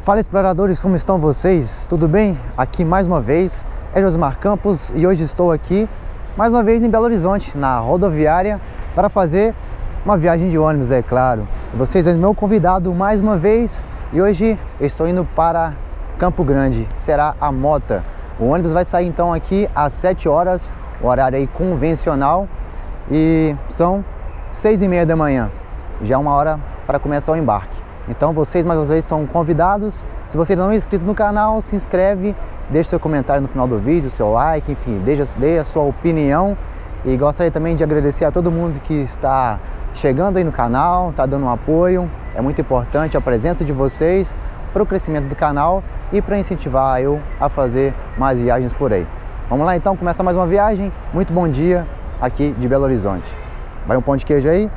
Fala, exploradores, como estão vocês? Tudo bem? Aqui mais uma vez é Josimar Campos e hoje estou aqui mais uma vez em Belo Horizonte, na rodoviária, para fazer uma viagem de ônibus, é claro. Vocês são meu convidado mais uma vez e hoje eu estou indo para Campo Grande, será a Mota. O ônibus vai sair então aqui às 7 horas, o horário aí convencional, e são 6h30 da manhã, já é uma hora para começar o embarque. Então vocês mais uma vez são convidados. Se você não é inscrito no canal, se inscreve, deixe seu comentário no final do vídeo, seu like, enfim, dê a sua opinião. E gostaria também de agradecer a todo mundo que está chegando aí no canal, está dando um apoio. É muito importante a presença de vocês para o crescimento do canal e para incentivar eu a fazer mais viagens por aí. Vamos lá então, começa mais uma viagem. Muito bom dia aqui de Belo Horizonte. Vai um pão de queijo aí?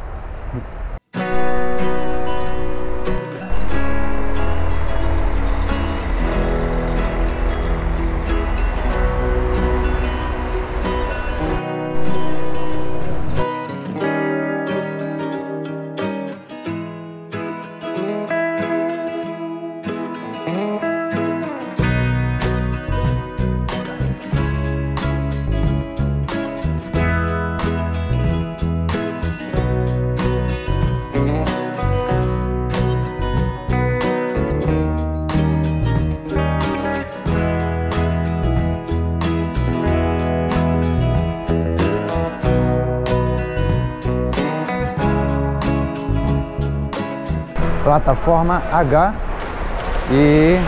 Plataforma H e...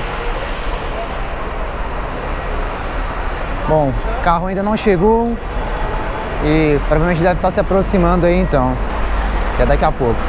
Bom, o carro ainda não chegou e provavelmente deve estar se aproximando aí então, até daqui a pouco.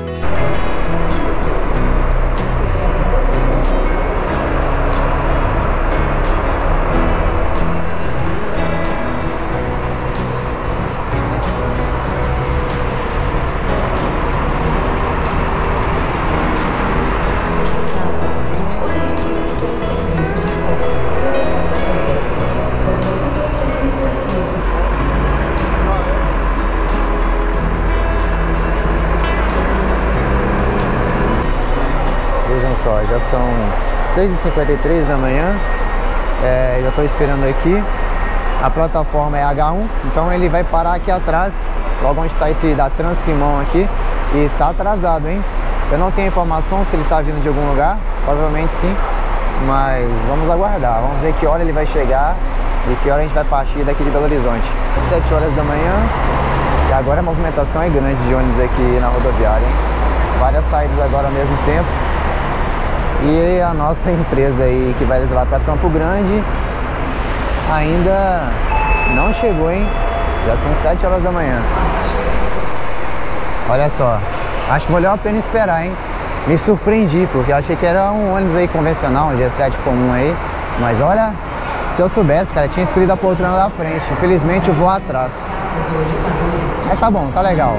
Já são 6h53 da manhã, já estou esperando aqui. A plataforma é H1, então ele vai parar aqui atrás, logo onde está esse da Transimão aqui, e está atrasado, hein? Eu não tenho informação se ele está vindo de algum lugar, provavelmente sim, mas vamos aguardar, vamos ver que hora ele vai chegar e que hora a gente vai partir daqui de Belo Horizonte. 7 horas da manhã, e agora a movimentação é grande de ônibus aqui na rodoviária, hein? Várias saídas agora ao mesmo tempo. E a nossa empresa aí que vai levar para Campo Grande ainda não chegou, hein? Já são 7 horas da manhã. Olha só, acho que valeu a pena esperar, hein? Me surpreendi, porque eu achei que era um ônibus aí convencional, um G7 comum aí. Mas olha, se eu soubesse, cara, tinha escolhido a poltrona da frente. Infelizmente eu vou atrás. Mas tá bom, tá legal.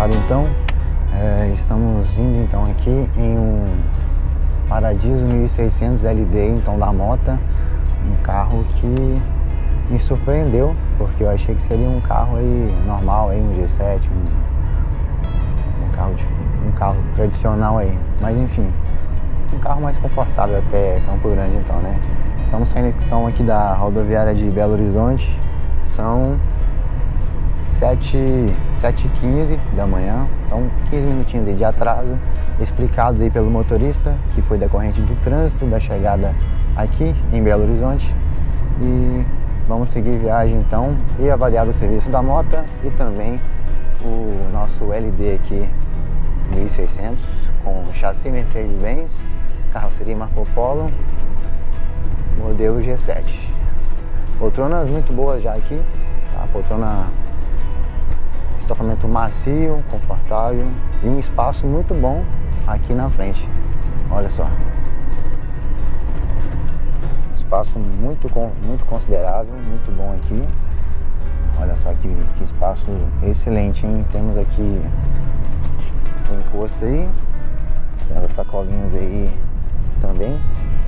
estrada então. Estamos indo então aqui em um Paradiso 1600 LD então da Mota, um carro que me surpreendeu, porque eu achei que seria um carro aí normal, aí, um G7, um carro tradicional aí, mas enfim, um carro mais confortável até Campo Grande então, né? Estamos saindo então aqui da rodoviária de Belo Horizonte, são 7h15 da manhã, então 15 minutinhos aí de atraso, explicados aí pelo motorista, que foi decorrente do trânsito, da chegada aqui em Belo Horizonte. E vamos seguir viagem então e avaliar o serviço da Mota e também o nosso LD aqui 1600 com chassi Mercedes-Benz, carroceria Marco Polo, modelo G7. Poltronas muito boas já aqui, tá? Poltrona, estofamento macio, confortável e um espaço muito bom aqui na frente. Olha só, espaço muito considerável, muito bom aqui. Olha só que espaço excelente, hein? Temos aqui o encosto aí, tem as sacolinhas aí também,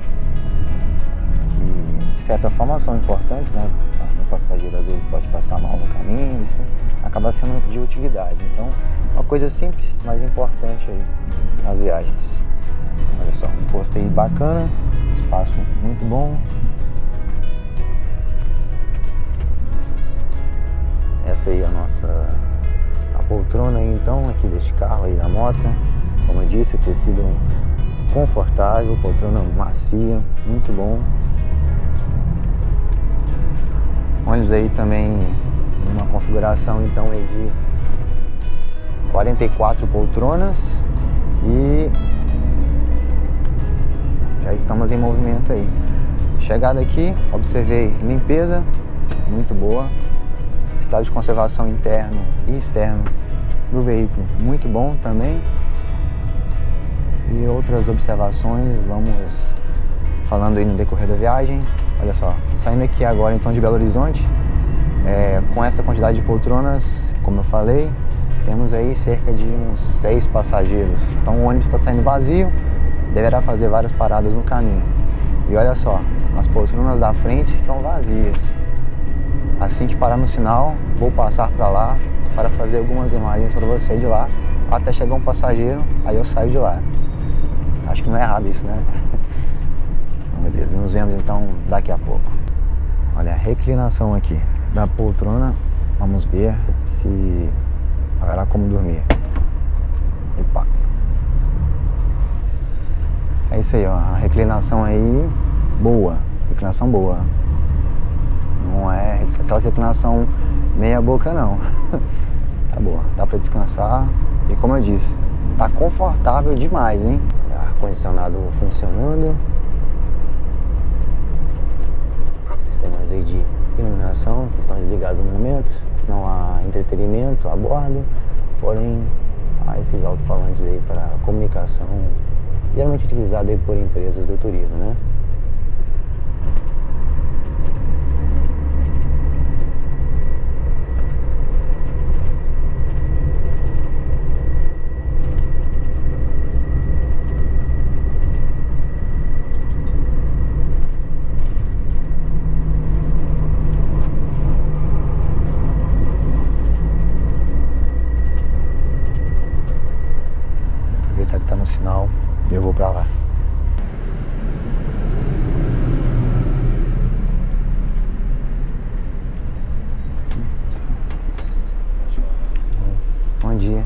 que de certa forma são importantes, né? O passageiro às vezes pode passar mal no caminho, isso acaba sendo de utilidade. Então, uma coisa simples, mas importante aí nas viagens. Olha só, um encosto aí bacana, espaço muito bom. Essa aí é a poltrona aí então, aqui deste carro aí da Mota. Como eu disse, o tecido confortável, poltrona macia, muito bom. Ônibus aí também uma configuração então aí de 44 poltronas e já estamos em movimento aí. Chegada aqui, observei limpeza muito boa, estado de conservação interno e externo do veículo muito bom também. E outras observações vamos falando aí no decorrer da viagem. Olha só, saindo aqui agora então de Belo Horizonte, com essa quantidade de poltronas, como eu falei, temos aí cerca de uns 6 passageiros. Então o ônibus está saindo vazio, deverá fazer várias paradas no caminho. E olha só, as poltronas da frente estão vazias. Assim que parar no sinal, vou passar para lá para fazer algumas imagens para você de lá, até chegar um passageiro, aí eu saio de lá. Acho que não é errado isso, né? Beleza, nos vemos então daqui a pouco. Olha a reclinação aqui da poltrona, vamos ver se haverá como dormir. Epa. É isso aí, ó, a reclinação aí boa, reclinação boa. Não é aquela reclinação meia boca não. Tá boa, dá pra descansar e como eu disse, tá confortável demais, hein? Ar-condicionado funcionando. Sistemas aí de iluminação que estão desligados no momento. Não há entretenimento a bordo, porém há esses alto-falantes aí para comunicação, geralmente utilizado aí por empresas do turismo, né? Aproveitar que tá no sinal, eu vou pra lá. Bom dia.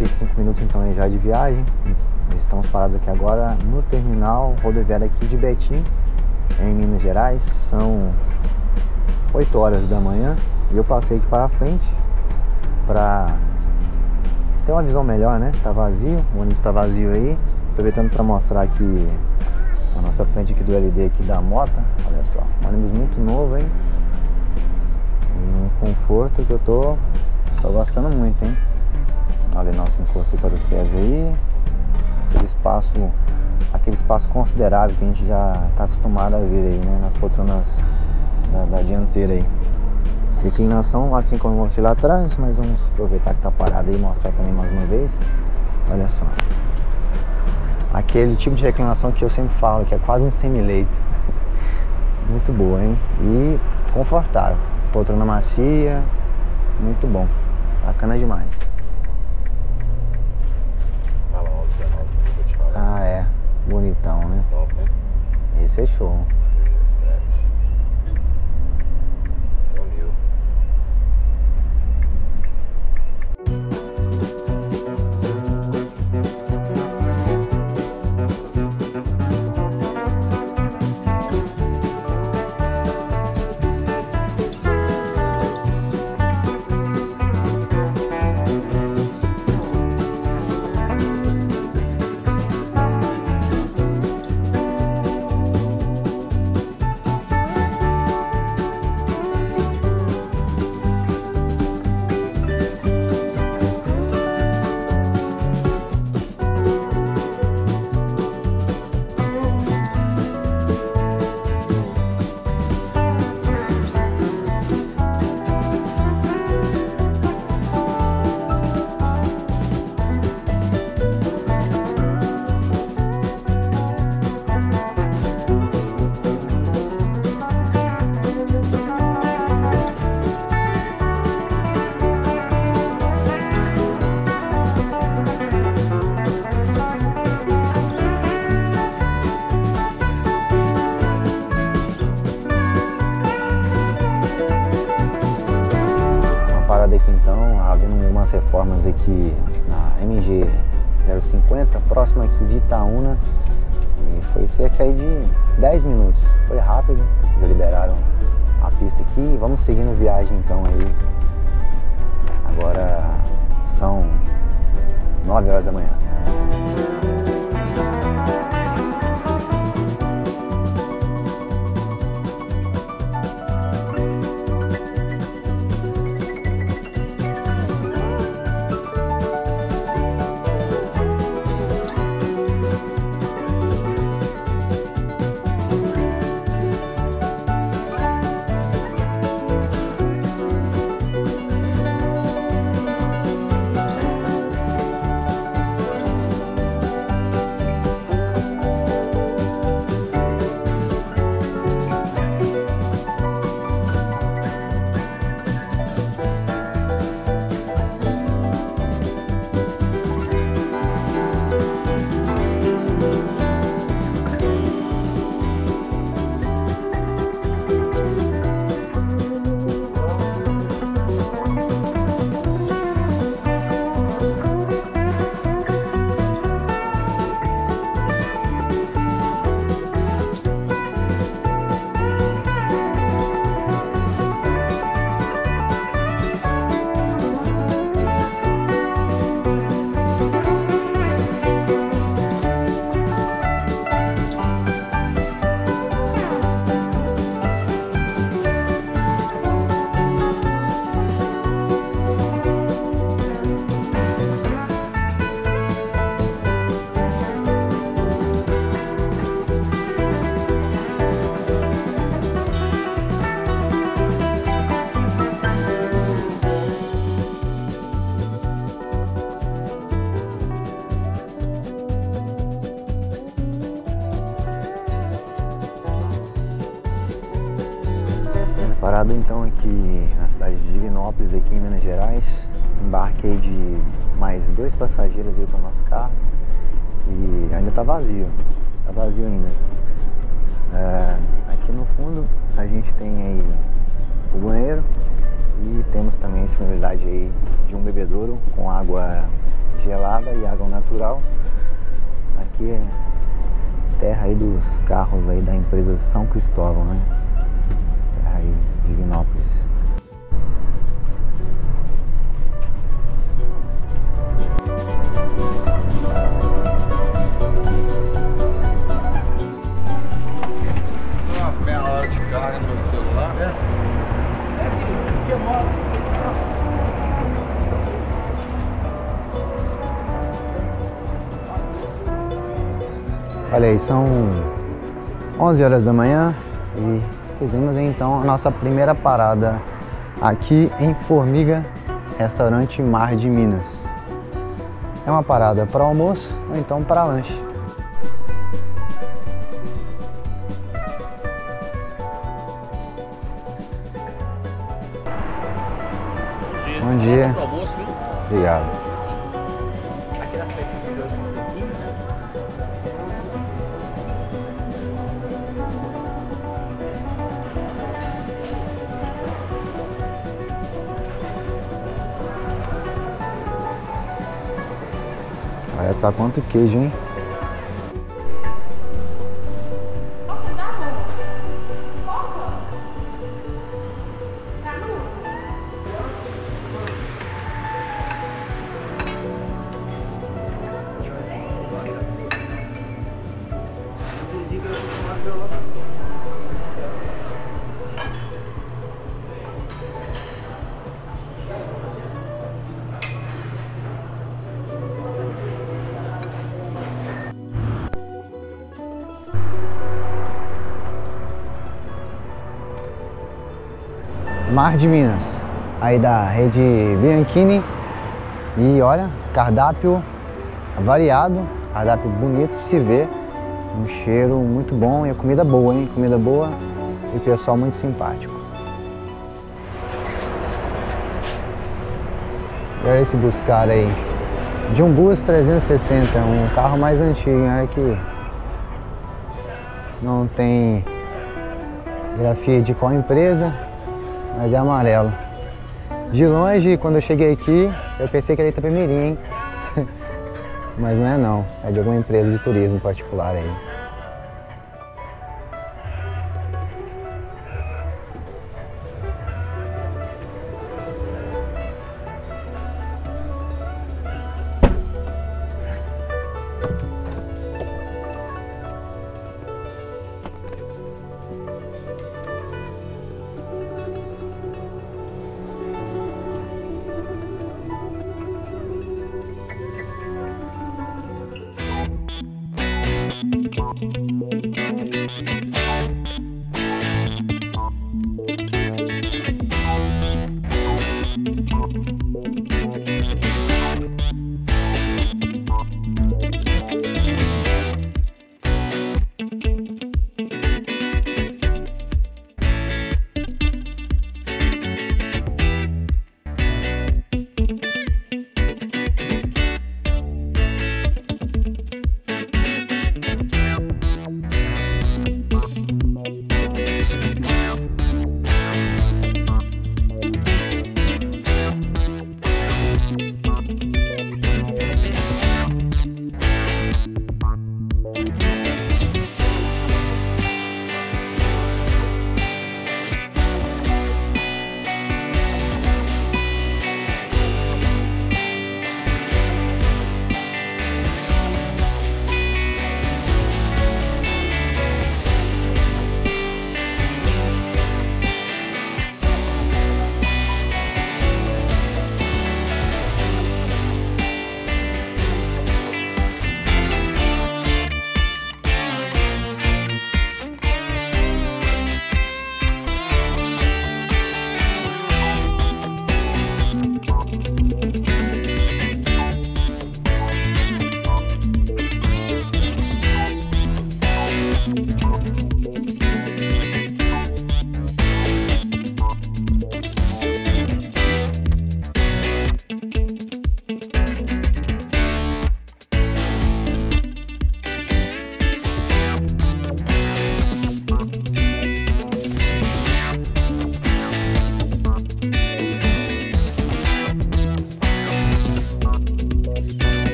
45 minutos então aí já de viagem. Estamos parados aqui agora no terminal rodoviário aqui de Betim, em Minas Gerais. São 8 horas da manhã e eu passei aqui para frente para ter uma visão melhor, né? Tá vazio, o ônibus tá vazio aí. Aproveitando para mostrar aqui a nossa frente aqui do LD aqui da Mota. Olha só, um ônibus muito novo, hein? E um conforto que eu tô gostando muito, hein? Olha o nosso encosto para os pés aí. Aquele espaço considerável que a gente já está acostumado a ver aí, né? Nas poltronas da dianteira aí. Reclinação, assim como eu mostrei lá atrás, mas vamos aproveitar que tá parado aí e mostrar também mais uma vez. Olha só. Aquele tipo de reclinação que eu sempre falo, que é quase um semi-leito. Muito boa, hein? E confortável. Poltrona macia, muito bom. Bacana demais. Ah, é. Bonitão, né? Top, né? Esse é show. 17. Esse é o Nil. Aqui então, havendo umas reformas aqui na MG 050, próxima aqui de Itaúna, e foi cerca aí de 10 minutos, foi rápido, já liberaram a pista aqui, vamos seguindo viagem então aí, agora são 9 horas da manhã. Parado então aqui na cidade de Divinópolis, aqui em Minas Gerais. Embarquei de mais 2 passageiros aí para o nosso carro e ainda tá vazio ainda. Aqui no fundo a gente tem aí o banheiro e temos também a disponibilidade aí de um bebedouro com água gel aqui é terra aí dos carros aí da empresa São Cristóvão, né? Terra aí, Divinópolis. Meia hora de carga no meu celular. Olha aí, são 11 horas da manhã e fizemos então a nossa primeira parada aqui em Formiga, restaurante Mar de Minas. É uma parada para almoço ou então para lanche. Bom dia. Obrigado. Aqui na frente tem dois concertinhos, né? Olha só quanto queijo, hein? Mar de Minas, aí da rede Bianchini. E olha, cardápio variado, cardápio bonito de se ver, um cheiro muito bom e a comida boa, hein? Comida boa e o pessoal muito simpático. E olha esse buscar aí, de um Bus 360, um carro mais antigo, olha que não tem grafia de qual empresa, mas é amarelo. De longe, quando eu cheguei aqui, eu pensei que era Itapemirim, hein? Mas não é não, é de alguma empresa de turismo particular aí.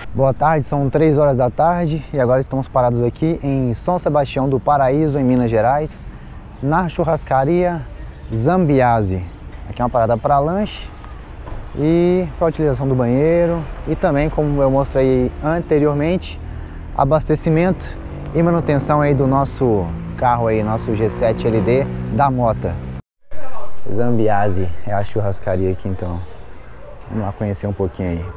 Boa tarde, são 3 horas da tarde e agora estamos parados aqui em São Sebastião do Paraíso, em Minas Gerais, na churrascaria Zambiase. Aqui é uma parada para lanche e para utilização do banheiro e também, como eu mostrei anteriormente, abastecimento e manutenção aí do nosso carro aí, nosso G7 LD da Mota. Zambiase é a churrascaria aqui, então vamos lá conhecer um pouquinho aí.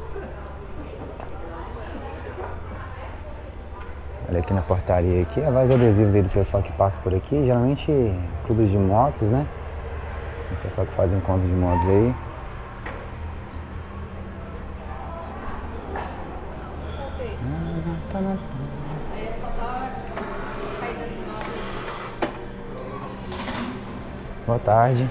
Olha aqui na portaria aqui, há vários adesivos aí do pessoal que passa por aqui, geralmente clubes de motos, né? O pessoal que faz encontros de motos aí. Boa tarde.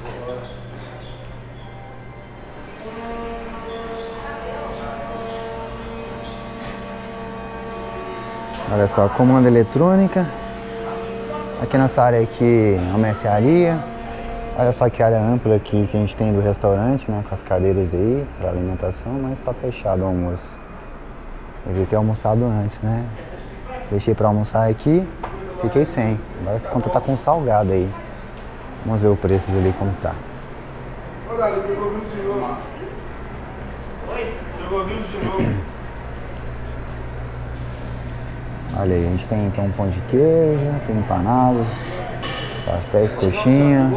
Olha só, comanda eletrônica. Aqui nessa área aqui é uma mercearia. Olha só que área ampla aqui que a gente tem do restaurante, né? Com as cadeiras aí para alimentação, mas está fechado o almoço. Eu devia ter almoçado antes, né? Deixei para almoçar aqui, fiquei sem. Agora essa conta tá com salgado aí. Vamos ver o preço ali como tá. Olha aí, a gente tem um pão de queijo, tem empanados, pastéis, coxinha.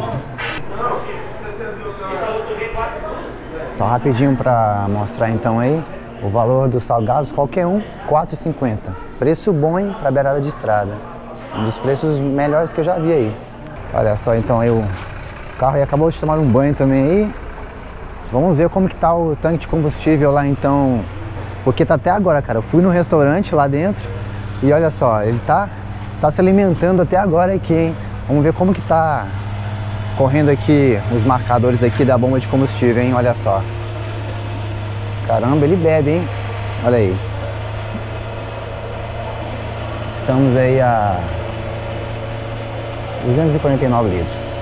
Então rapidinho para mostrar então aí o valor dos salgados, qualquer um, R$ 4,50. Preço bom, hein, para beirada de estrada. Um dos preços melhores que eu já vi aí. Olha só, então aí o carro aí acabou de tomar um banho também aí. Vamos ver como que tá o tanque de combustível lá então. Porque tá até agora, cara, eu fui no restaurante lá dentro e olha só, ele tá se alimentando até agora aqui, hein. Vamos ver como que tá correndo aqui os marcadores aqui da bomba de combustível, hein, olha só. Caramba, ele bebe, hein, olha aí. Estamos aí a 249 litros.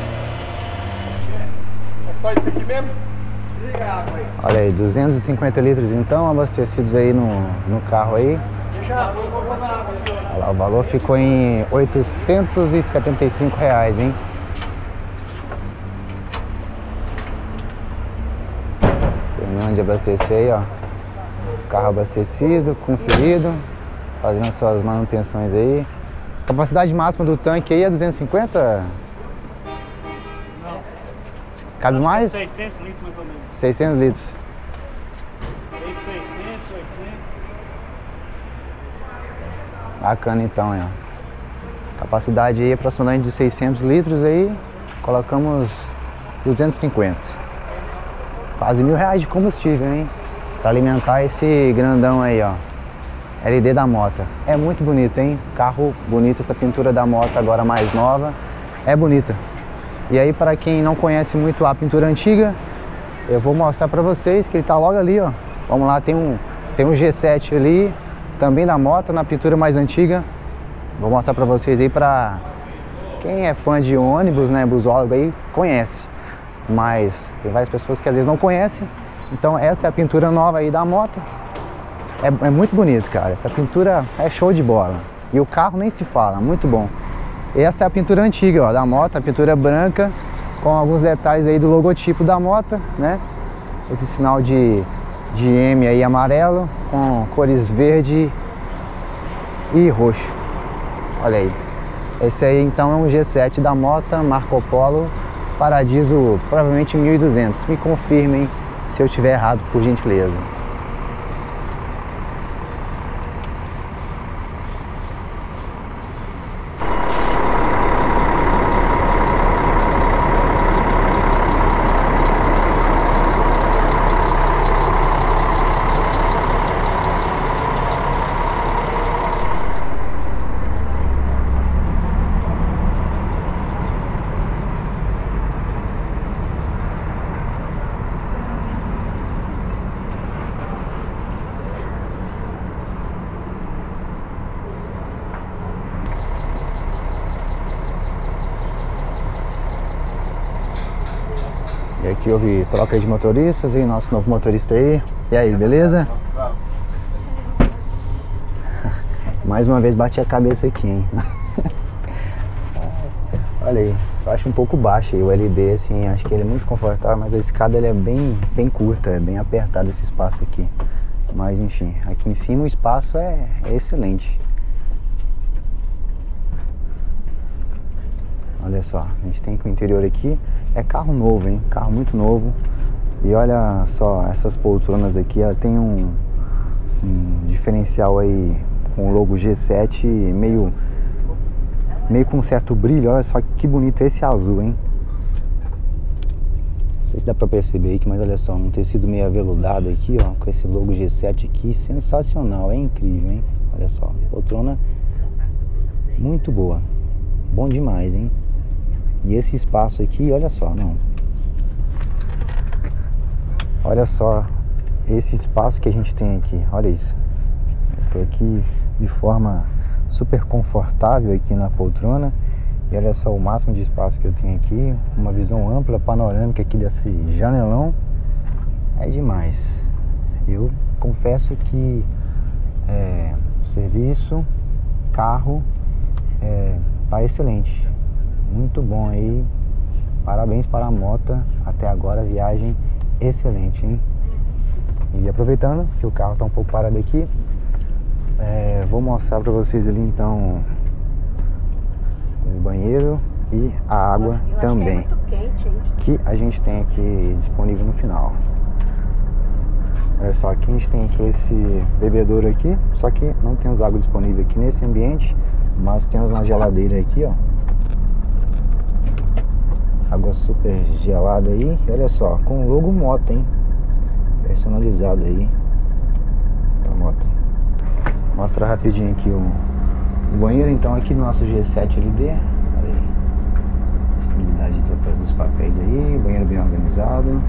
É só isso aqui mesmo? Obrigado, aí. Olha aí, 250 litros então, abastecidos aí no carro aí. Olha lá, o valor ficou em R$ 875, hein. Terminando de abastecer aí, ó. Carro abastecido, conferido, fazendo suas manutenções aí. Capacidade máxima do tanque aí é 250? Não. Cabe mais? 600 litros mais ou menos. 600 litros. Tem 600, 800. Bacana então, ó. Capacidade aí aproximadamente de 600 litros aí, colocamos 250. Quase R$ 1.000 de combustível, hein? Para alimentar esse grandão aí, ó. LD da Mota. É muito bonito, hein? Carro bonito, essa pintura da Mota agora mais nova. É bonita. E aí, para quem não conhece muito a pintura antiga, eu vou mostrar para vocês que ele tá logo ali, ó. Vamos lá, tem um G7 ali, também da Mota, na pintura mais antiga. Vou mostrar para vocês aí, para quem é fã de ônibus, né, busólogo aí, conhece. Mas tem várias pessoas que às vezes não conhecem. Então essa é a pintura nova aí da Mota. É muito bonito, cara. Essa pintura é show de bola. E o carro nem se fala, muito bom. Essa é a pintura antiga, ó, da Mota, a pintura branca, com alguns detalhes aí do logotipo da Mota, né? Esse sinal de M aí amarelo, com cores verde e roxo. Olha aí. Esse aí então é um G7 da Mota, Marco Polo, Paradiso, provavelmente 1200. Me confirmem se eu estiver errado, por gentileza. E aqui houve troca de motoristas e nosso novo motorista aí. E aí, beleza? Mais uma vez bati a cabeça aqui, hein? Olha aí, eu acho um pouco baixo aí o LD, assim, acho que ele é muito confortável, mas a escada ele é bem curta, é bem apertado esse espaço aqui. Mas enfim, aqui em cima o espaço é excelente. Olha só, a gente tem que o interior aqui é carro novo, hein? Carro muito novo. E olha só, essas poltronas aqui, ela tem um diferencial aí com o logo G7 meio com um certo brilho. Olha só que bonito esse azul, hein? Não sei se dá pra perceber aqui, mas olha só, um tecido meio aveludado aqui, ó, com esse logo G7 aqui, sensacional, é incrível, hein? Olha só, poltrona muito boa, bom demais, hein? E esse espaço aqui, olha só, não. Olha só esse espaço que a gente tem aqui, olha isso. Eu tô aqui de forma super confortável aqui na poltrona. E olha só o máximo de espaço que eu tenho aqui. Uma visão ampla, panorâmica aqui desse janelão. É demais. Eu confesso que serviço, carro, tá excelente. Muito bom aí. Parabéns para a Mota. Até agora viagem excelente, hein? E aproveitando que o carro tá um pouco parado aqui, vou mostrar para vocês ali então o banheiro e a água também, que a gente tem aqui disponível no final. Olha só, aqui a gente tem aqui esse bebedouro aqui, só que não temos água disponível aqui nesse ambiente, mas temos uma geladeira aqui, ó. Água super gelada aí, e olha só, com o logo Mota, hein? Personalizado aí pra Mota. Mostra rapidinho aqui o banheiro, então, aqui do nosso G7 LD. Olha aí, disponibilidade dos papéis aí, banheiro bem organizado.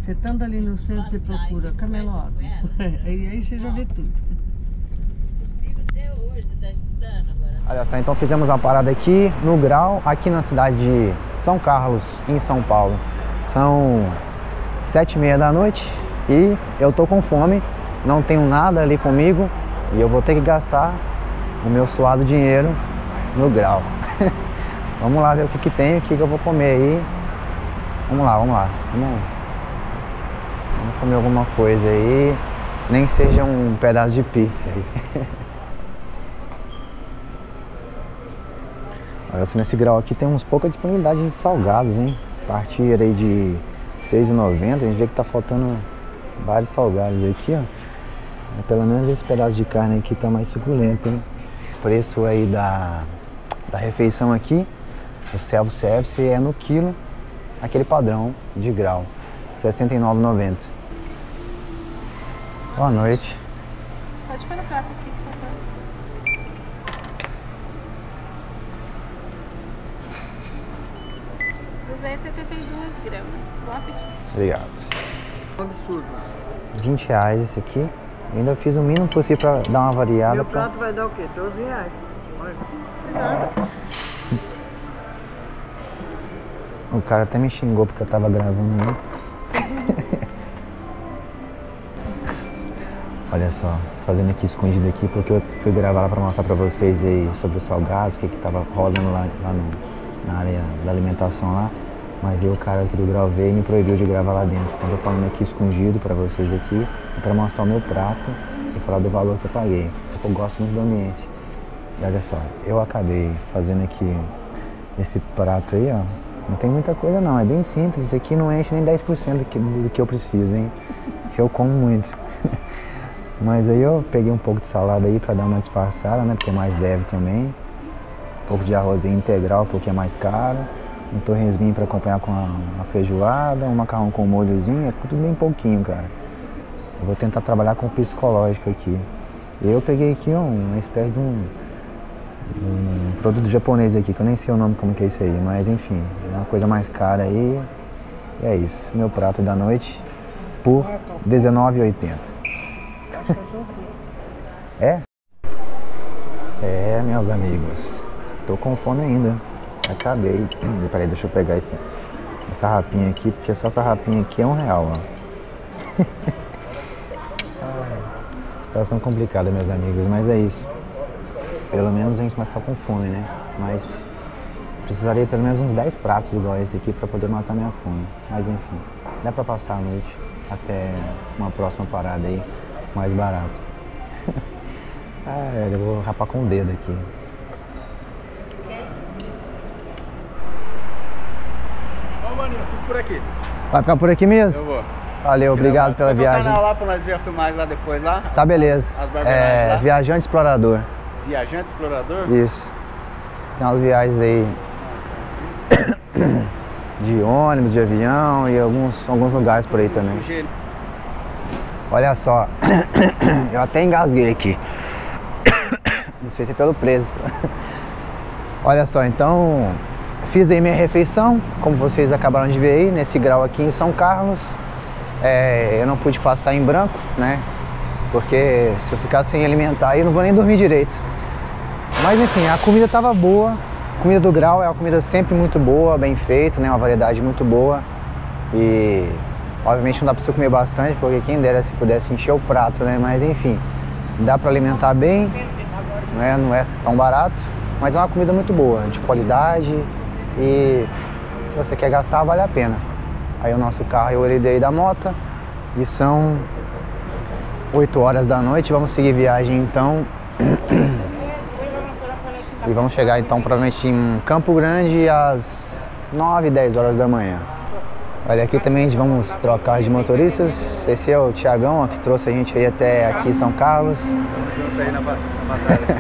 Você estando ali no centro, você procura camelódromo. Aí você já vê tudo. Olha só, então fizemos uma parada aqui no Grau, aqui na cidade de São Carlos, em São Paulo. São 7h30 da noite e eu tô com fome, não tenho nada ali comigo e eu vou ter que gastar o meu suado dinheiro no Grau. Vamos lá ver o que que tem, o que que eu vou comer aí. Vamos lá, vamos lá. Vamos comer alguma coisa aí, nem seja um pedaço de pizza aí. Olha, assim, nesse Grau aqui tem uns pouca disponibilidade de salgados, hein? A partir aí de R$6,90, a gente vê que tá faltando vários salgados aqui, ó. Pelo menos esse pedaço de carne aqui tá mais suculento, hein? O preço aí da refeição aqui, o self-service, é no quilo, aquele padrão de Grau, R$ 69,90. Boa noite. Pode pôr no prato aqui, por favor. 272 gramas. Bom apetite. Obrigado. Absurdo. R$20 esse aqui. Eu ainda fiz o mínimo possível pra dar uma variada. Meu prato vai dar o quê? R$12. Olha. O cara até me xingou porque eu tava gravando aí. Olha só, fazendo aqui escondido aqui porque eu fui gravar lá pra mostrar pra vocês aí sobre os salgados, o que que tava rolando lá na área da alimentação lá. Mas aí o cara aqui do Grau veio e me proibiu de gravar lá dentro. Então eu tô falando aqui escondido pra vocês aqui, pra mostrar o meu prato e falar do valor que eu paguei. Eu gosto muito do ambiente. E olha só, eu acabei fazendo aqui esse prato aí, ó. Não tem muita coisa não, é bem simples. Isso aqui não enche nem 10% do que eu preciso, hein? Que eu como muito. Mas aí eu peguei um pouco de salada aí pra dar uma disfarçada, né? Porque mais deve também. Um pouco de arrozinho integral, porque é mais caro. Um torresminho pra acompanhar com a feijoada. Um macarrão com molhozinho, é tudo bem pouquinho, cara. Eu vou tentar trabalhar com o psicológico aqui. Eu peguei aqui uma espécie de um produto japonês aqui, que eu nem sei o nome como que é isso aí, mas enfim, é uma coisa mais cara aí. E é isso, meu prato da noite por R$19,80. É? É, meus amigos, tô com fome ainda, acabei. Peraí, deixa eu pegar essa rapinha aqui, porque só essa rapinha aqui é R$1, ó. Situação complicada, meus amigos, mas é isso. Pelo menos a gente vai ficar com fome, né? Mas precisaria pelo menos uns 10 pratos igual esse aqui pra poder matar minha fome. Mas enfim, dá pra passar a noite até uma próxima parada aí, mais barato. Eu vou rapar com o dedo aqui. Ô, maninho, eu fico por aqui. Vai ficar por aqui mesmo? Eu vou. Valeu, obrigado pela viagem. Canal lá pra nós ver a filmagem lá depois lá. Tá, beleza. As barbeagens lá. Viajante Explorador. Viajante Explorador? Isso. Tem umas viagens aí de ônibus, de avião e alguns lugares por aí também. Olha só, eu até engasguei aqui. Não sei se é pelo preço. Olha só, então fiz aí minha refeição, como vocês acabaram de ver aí, nesse Grau aqui em São Carlos. Eu não pude passar em branco, né? Porque se eu ficar sem alimentar aí eu não vou nem dormir direito. Mas enfim, a comida tava boa. A comida do Grau é uma comida sempre muito boa, bem feita, né? Uma variedade muito boa. E obviamente não dá pra você comer bastante, porque quem dera se pudesse encher o prato, né? Mas enfim, dá pra alimentar bem, né? Não é tão barato, mas é uma comida muito boa, de qualidade. E se você quer gastar, vale a pena. Aí o nosso carro eu heredei da Mota e são 8 horas da noite, vamos seguir viagem então. E vamos chegar então provavelmente em Campo Grande às 9, 10 horas da manhã. Olha, aqui também vamos trocar de motoristas. Esse é o Thiagão, ó, que trouxe a gente aí até aqui em São Carlos. Junto aí na batalha.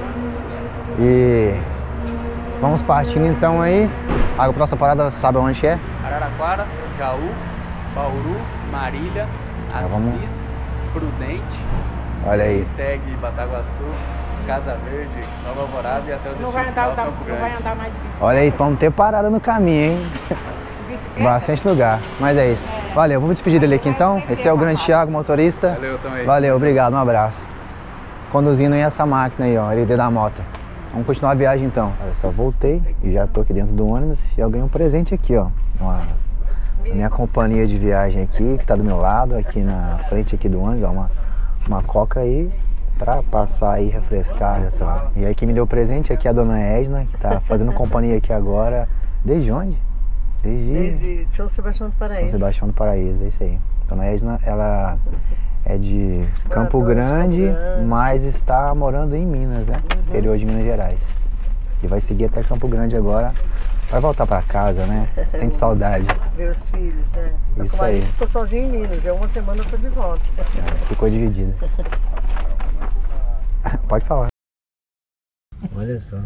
E vamos partindo então aí. A próxima parada, sabe onde é? Araraquara, Jaú, Bauru, Marília, Assis, vamos... Prudente. Olha aí. Segue Bataguaçu, Casa Verde, Nova Alvorada e até o destino final, Campo Grande. Olha aí, vamos ter parada no caminho, hein? bicicleta? Bastante lugar, mas é isso. Valeu, vou me despedir dele aqui então. Esse é o grande Thiago, motorista. Valeu também. Valeu, obrigado, um abraço. Conduzindo aí essa máquina aí, ó, LD da moto. Vamos continuar a viagem então. Olha só, voltei e já tô aqui dentro do ônibus e eu ganhei um presente aqui, ó. A minha companhia de viagem aqui, que tá do meu lado, aqui na frente aqui do ônibus, ó, uma coca aí pra passar aí, refrescar, olha só. E aí quem me deu o presente aqui é a dona Edna, que tá fazendo companhia aqui agora. Desde onde? Desde São Sebastião do Paraíso. São Sebastião do Paraíso, é isso aí. Dona Edna, ela é de Campo Grande, mas está morando em Minas, né? Interior de Minas Gerais. E vai seguir até Campo Grande agora para voltar para casa, né? Sente saudade. Ver os filhos, né? Isso aí. Ficou sozinho em Minas, uma semana eu tô de volta. Ficou dividida. Pode falar. Olha só.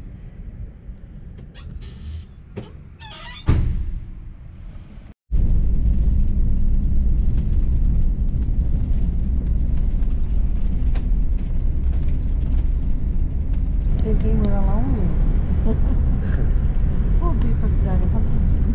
Peguei morar lá um mês. Voltei pra cidade rapidinho.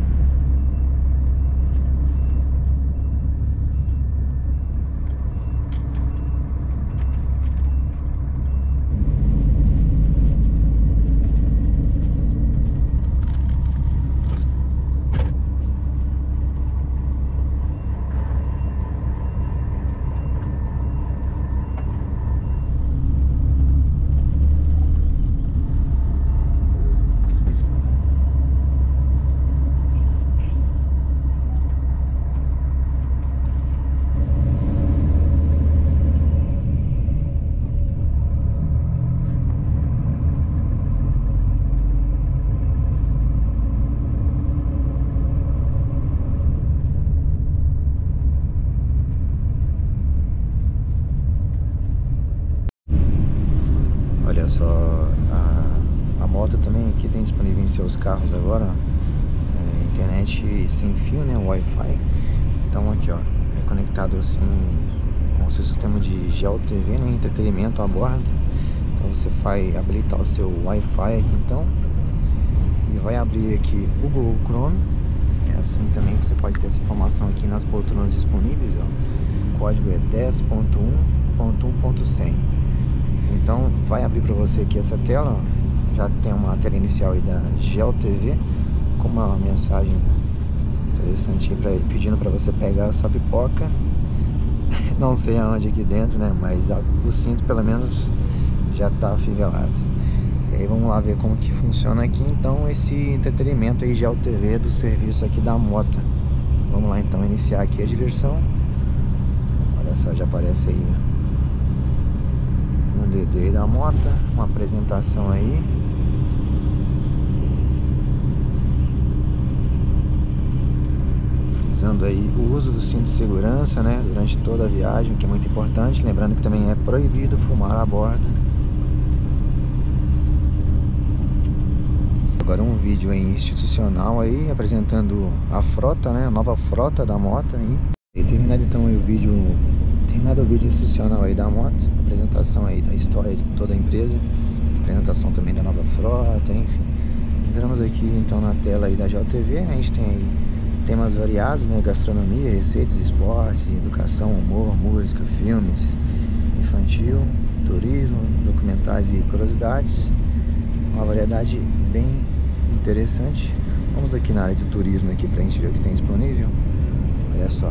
Olha só, a moto também aqui tem disponível em seus carros agora, internet sem fio, né, Wi-Fi. Então aqui, ó, é conectado assim com o seu sistema de GeoTV, né, entretenimento a bordo. Então você vai habilitar o seu Wi-Fi aqui então e vai abrir aqui o Google Chrome. É assim também você pode ter essa informação aqui nas poltronas disponíveis, ó. O código é 10.1.1.100. Então vai abrir para você aqui essa tela, ó. Já tem uma tela inicial aí da GeoTV com uma mensagem interessante aí pedindo para você pegar a sua pipoca. Não sei aonde aqui dentro, né, mas o cinto pelo menos já tá afivelado. E aí vamos lá ver como que funciona aqui então esse entretenimento aí GeoTV do serviço aqui da Mota. Vamos lá então iniciar aqui a diversão. Olha só, já aparece aí, ó, um DD da Mota, uma apresentação aí. Frisando aí o uso do cinto de segurança, né, durante toda a viagem, que é muito importante. Lembrando que também é proibido fumar a bordo. Agora um vídeo aí institucional aí, apresentando a frota, né, a nova frota da Mota aí. E terminado então aí o vídeo institucional aí da Moto, apresentação aí da história de toda a empresa, apresentação também da nova frota, enfim. Entramos aqui então na tela aí da GeoTV, a gente tem aí temas variados, né, gastronomia, receitas, esportes, educação, humor, música, filmes, infantil, turismo, documentais e curiosidades, uma variedade bem interessante. Vamos aqui na área de turismo aqui pra gente ver o que tem disponível. Olha só.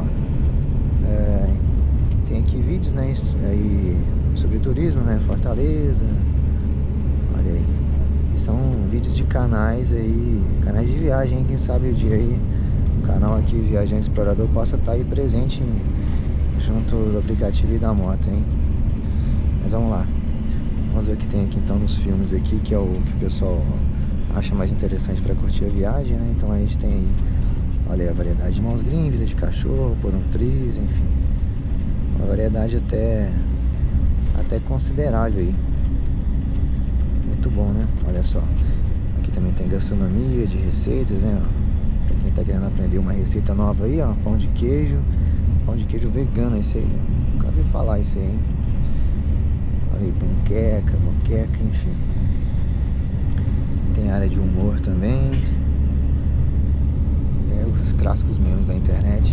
Tem aqui vídeos, né, aí sobre turismo, né, Fortaleza, olha aí, e são vídeos de canais aí, canais de viagem, quem sabe o dia aí, o canal aqui Viajante Explorador possa estar aí presente junto do aplicativo e da moto, hein, mas vamos lá, vamos ver o que tem aqui então nos filmes aqui, que é o que o pessoal acha mais interessante para curtir a viagem, né, então a gente tem aí, olha aí, a variedade de mãos green, vida de cachorro, por um triz, enfim. Uma variedade até considerável aí. Muito bom, né? Olha só. Aqui também tem gastronomia de receitas, né? Pra quem tá querendo aprender uma receita nova aí, ó. Pão de queijo vegano, esse aí. Nunca ouvi falar isso aí, hein? Olha aí, moqueca, enfim. Tem área de humor também. Os clássicos memes da internet.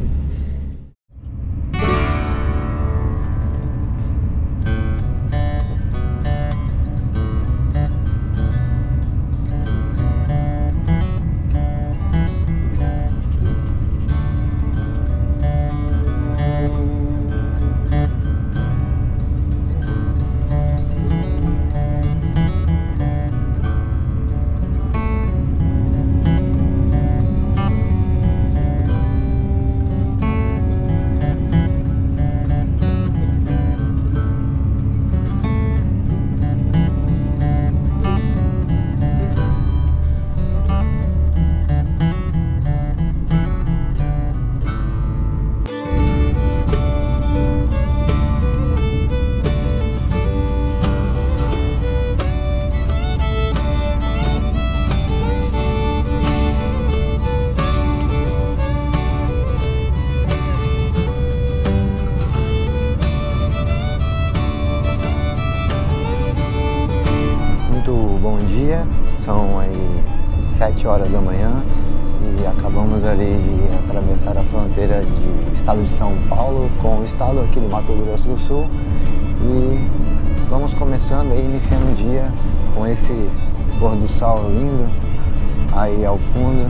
Bom dia, são aí 7 horas da manhã e acabamos ali de atravessar a fronteira do estado de São Paulo com o estado aqui do Mato Grosso do Sul e vamos começando aí, iniciando o dia com esse pôr do sol lindo aí ao fundo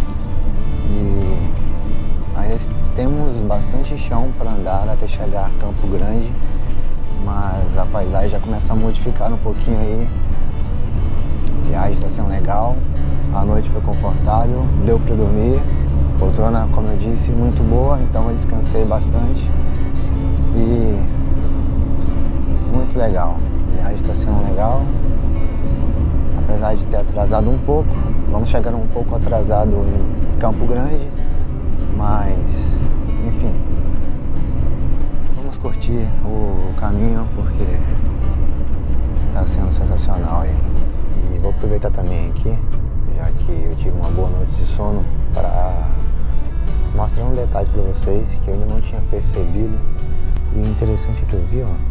e ainda temos bastante chão para andar até chegar a Campo Grande, mas a paisagem já começa a modificar um pouquinho aí. A viagem está sendo legal, a noite foi confortável, deu para dormir, poltrona, como eu disse, muito boa, então eu descansei bastante e muito legal. A viagem está sendo legal, apesar de ter atrasado um pouco, vamos chegar um pouco atrasado em Campo Grande, mas enfim, vamos curtir o caminho porque está sendo sensacional aí. E vou aproveitar também aqui, já que eu tive uma boa noite de sono, para mostrar um detalhe para vocês que eu ainda não tinha percebido. E o interessante que eu vi, ó,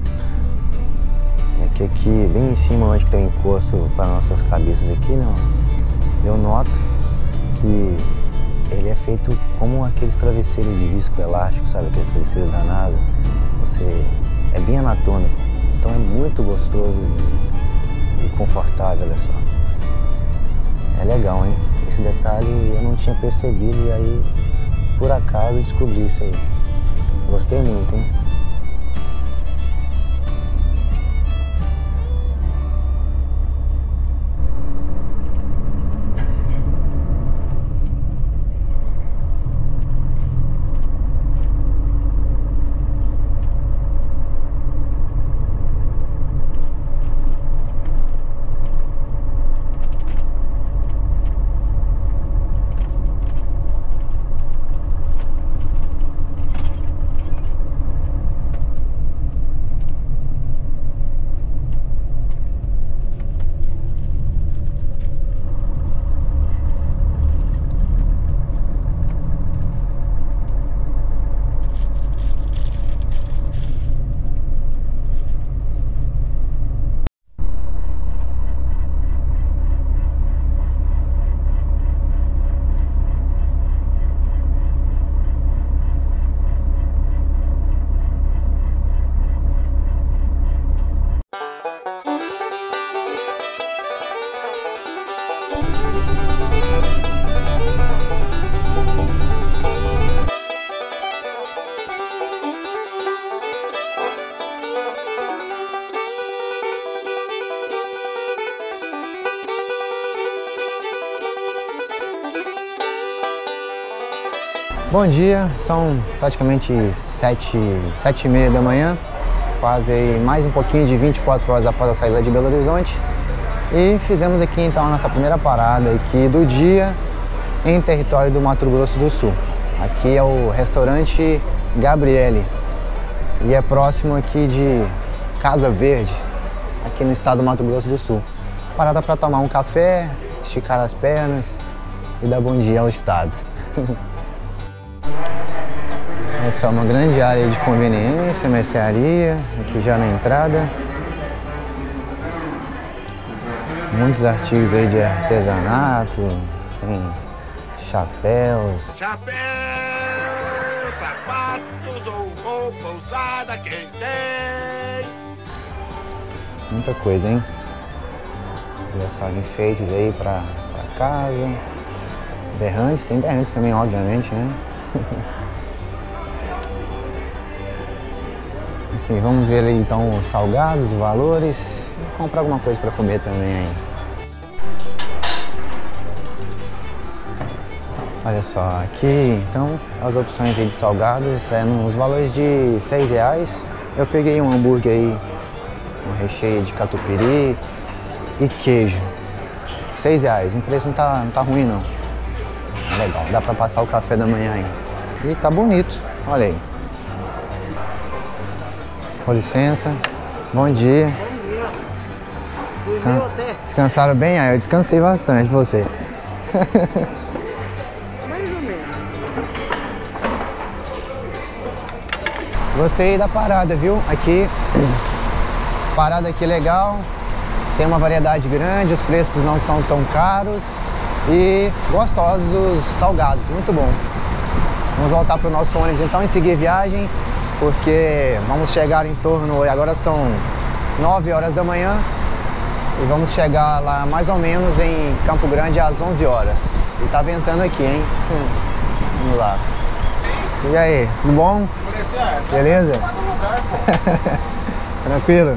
é que aqui bem em cima, onde tem um encosto para nossas cabeças aqui, né, eu noto que ele é feito como aqueles travesseiros de visco elástico, sabe, aqueles travesseiros da NASA. É bem anatômico, então é muito gostoso e confortável, olha só. É legal, hein? Esse detalhe eu não tinha percebido e aí, por acaso, descobri isso aí. Gostei muito, hein? Bom dia, são praticamente 7h30 da manhã, quase mais um pouquinho de 24 horas após a saída de Belo Horizonte. E fizemos aqui então a nossa primeira parada aqui do dia em território do Mato Grosso do Sul. Aqui é o restaurante Gabriele e é próximo aqui de Casa Verde, aqui no estado do Mato Grosso do Sul. Parada para tomar um café, esticar as pernas e dar bom dia ao estado. Essa é uma grande área de conveniência, mercearia, aqui já na entrada. Muitos artigos aí de artesanato, tem chapéus. Chapéu, sapatos ou roupa usada, quem tem? Muita coisa, hein? Olha só, enfeites aí pra casa. Berrantes, tem berrantes também, obviamente, né? Enfim, vamos ver ali então os salgados, os valores. E comprar alguma coisa pra comer também aí. Olha só, aqui então as opções aí de salgados nos valores de R$6. Eu peguei um hambúrguer aí, um recheio de catupiry e queijo. R$6, o preço não tá ruim não. Legal, dá pra passar o café da manhã aí. E tá bonito, olha aí. Com licença, bom dia. Descansaram bem? Eu descansei bastante, você. Mais ou menos. Gostei da parada, viu? Aqui, parada aqui legal. Tem uma variedade grande, os preços não são tão caros e gostosos os salgados, muito bom. Vamos voltar para o nosso ônibus então e seguir viagem, porque vamos chegar em torno, agora são 9 horas da manhã e vamos chegar lá mais ou menos em Campo Grande às 11 horas. E tá ventando aqui, hein? Vamos lá. E aí, tudo bom? Beleza? Tranquilo?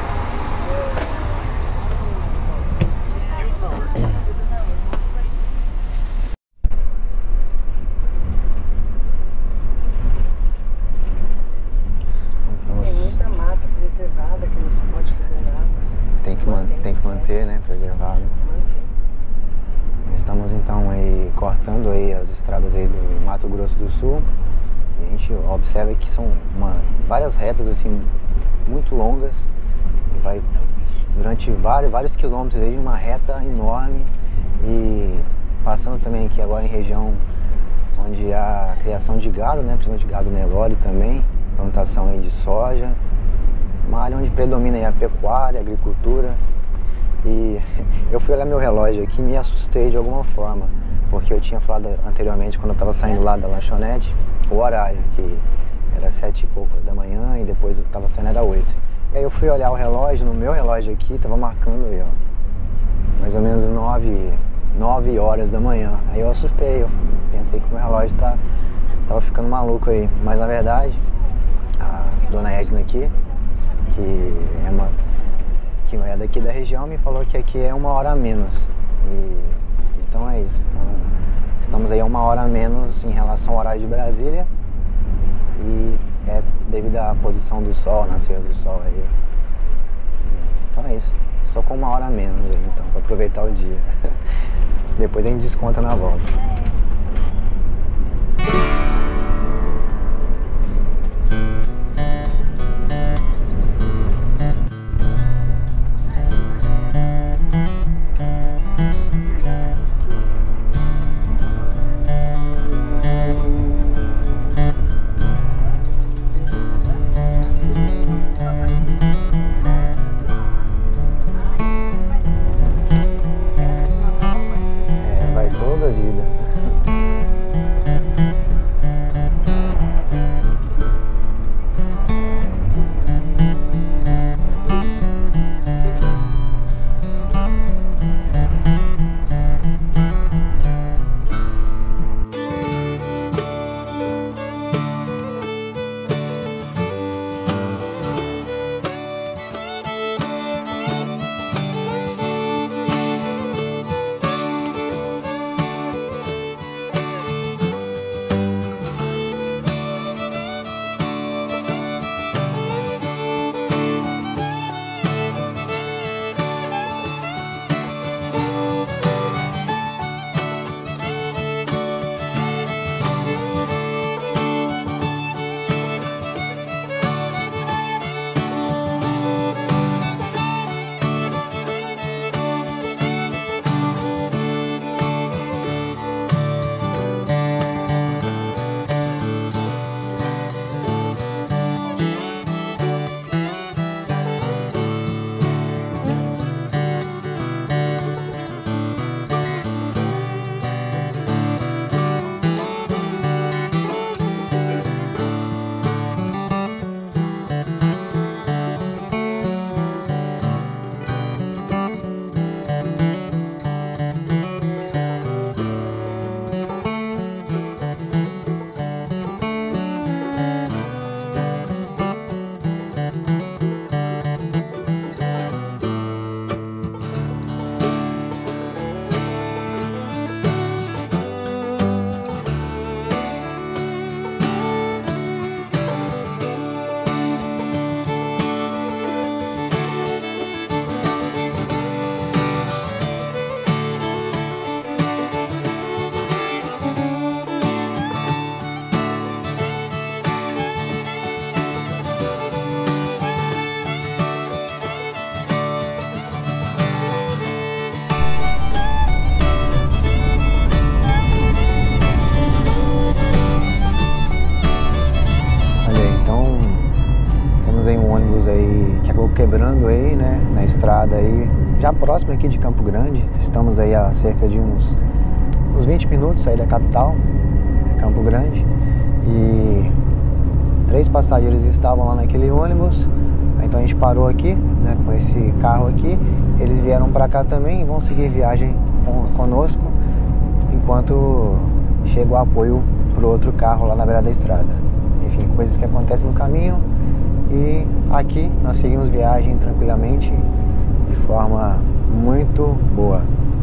Tem que manter, né, preservado. Nós estamos então aí cortando aí as estradas aí do Mato Grosso do Sul. E a gente observa que são várias retas assim muito longas e vai durante vários quilômetros aí de uma reta enorme e passando também aqui agora em região onde há criação de gado, né, principalmente gado Nelore também, plantação aí de soja. Uma área onde predomina aí a pecuária, a agricultura. E eu fui olhar meu relógio aqui e me assustei de alguma forma, porque eu tinha falado anteriormente, quando eu estava saindo lá da lanchonete, o horário, que era 7 e pouco da manhã e depois eu estava saindo era 8. E aí eu fui olhar o relógio, no meu relógio aqui, estava marcando aí, ó, mais ou menos 9 horas da manhã. Aí eu assustei, eu pensei que o meu relógio estava ficando maluco aí, mas na verdade, a dona Edna aqui, que é daqui da região, me falou que aqui é 1 hora a menos. Então é isso. Então, estamos aí a 1 hora a menos em relação ao horário de Brasília. E é devido à posição do sol, nascer do sol aí. Então é isso. Só com 1 hora a menos aí, então, para aproveitar o dia. Depois a gente desconta na volta. chegando aí, né, na estrada aí, já próximo aqui de Campo Grande. Estamos aí a cerca de uns 20 minutos aí da capital, Campo Grande. E 3 passageiros estavam lá naquele ônibus. Então a gente parou aqui, né, com esse carro aqui. Eles vieram para cá também e vão seguir viagem conosco, enquanto chega o apoio para o outro carro lá na beira da estrada. Enfim, coisas que acontecem no caminho. E aqui nós seguimos viagem tranquilamente, de forma muito boa.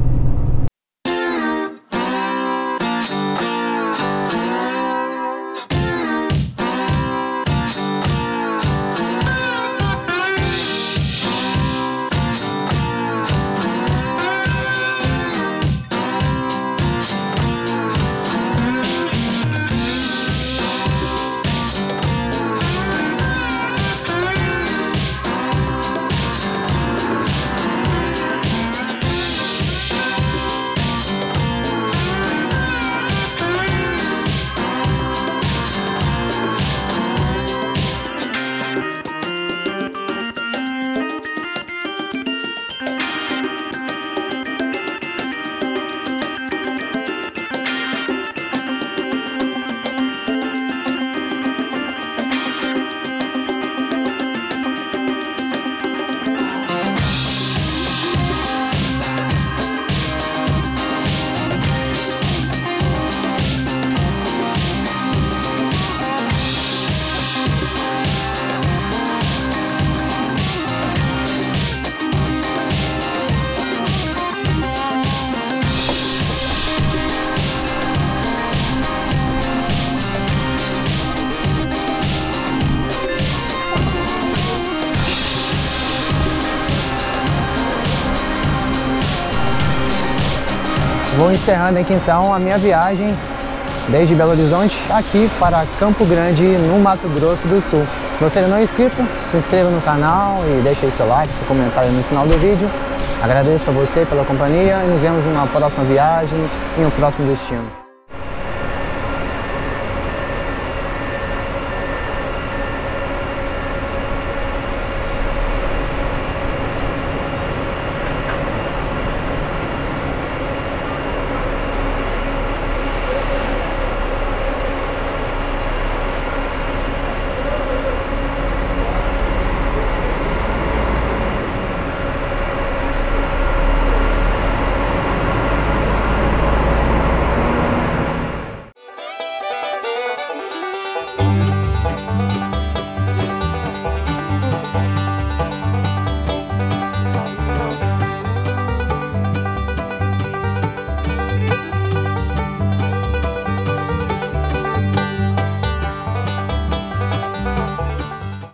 Vou encerrando aqui então a minha viagem desde Belo Horizonte aqui para Campo Grande, no Mato Grosso do Sul. Se você ainda não é inscrito, se inscreva no canal e deixe aí seu like, seu comentário no final do vídeo. Agradeço a você pela companhia e nos vemos numa próxima viagem em um próximo destino.